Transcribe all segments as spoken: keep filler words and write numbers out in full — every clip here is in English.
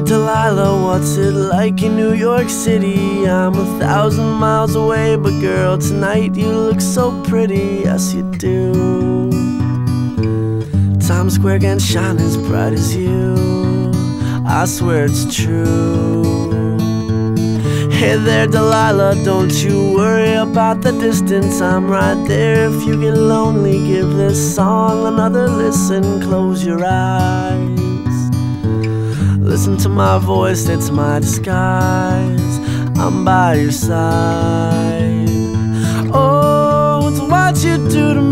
Delilah, what's it like in New York City? I'm a thousand miles away, but girl, tonight you look so pretty, yes you do. Times Square can't shine as bright as you, I swear it's true. Hey there, Delilah, don't you worry about the distance, I'm right there. If you get lonely, give this song another listen. Close your eyes, listen to my voice, it's my disguise. I'm by your side. Oh, it's what you do to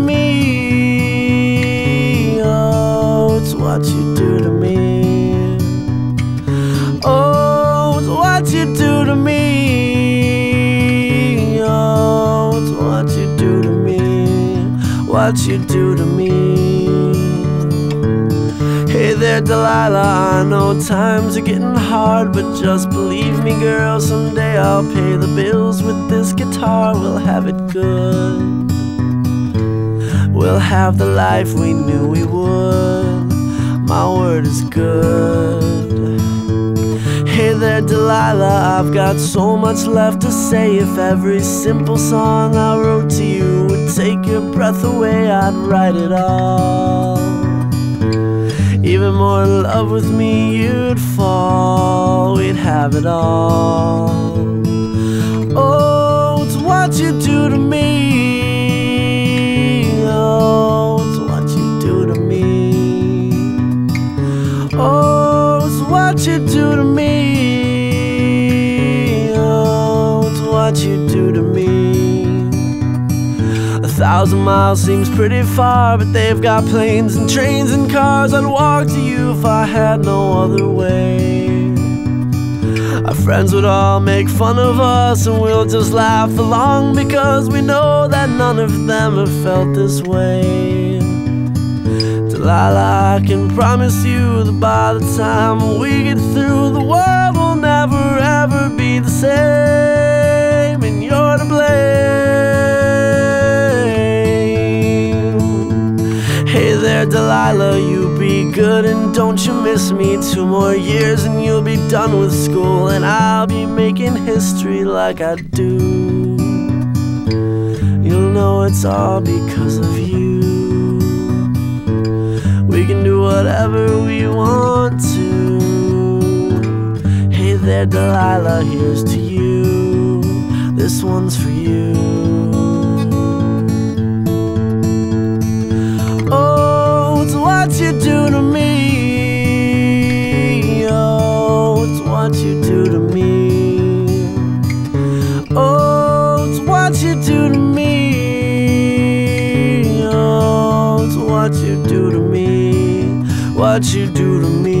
me. Oh, it's what you do to me. Oh, it's what you do to me. Oh, it's what you do to me. What you do to me. Hey there, Delilah, I know times are getting hard, but just believe me, girl, someday I'll pay the bills with this guitar. We'll have it good, we'll have the life we knew we would. My word is good. Hey there, Delilah, I've got so much left to say. If every simple song I wrote to you would take your breath away, I'd write it all. Even more in love with me you'd fall, we'd have it all. Oh, it's what you do to me. Oh, it's what you do to me. Oh, it's what you do to me. Oh, it's what you do to me. A thousand miles seems pretty far, but they've got planes and trains and cars. I'd walk to you if I had no other way. Our friends would all make fun of us, and we'll just laugh along, because we know that none of them have felt this way. Delilah, I can promise you that by the time we get through, the world will never ever be the same, and you're to blame. Hey there, Delilah, you be good and don't you miss me. Two more years and you'll be done with school, and I'll be making history like I do. You'll know it's all because of you. We can do whatever we want to. Hey there, Delilah, here's to you. This one's for you. Oh, it's what you do to me. Oh, it's what you do to me. Oh, it's what you do to me. Oh, it's what you do to me. What you do to me.